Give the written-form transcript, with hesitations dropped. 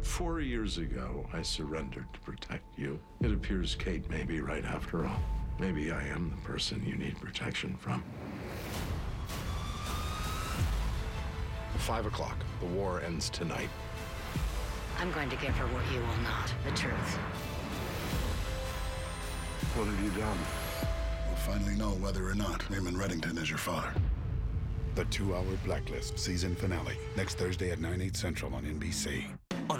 4 years ago, I surrendered to protect you. It appears Kate may be right after all. Maybe I am the person you need protection from. 5 o'clock. The war ends tonight. I'm going to give her what you will not, the truth. What have you done? We'll finally know whether or not Raymond Reddington is your father. The 2-hour Blacklist season finale, next Thursday at 9/8 Central on NBC.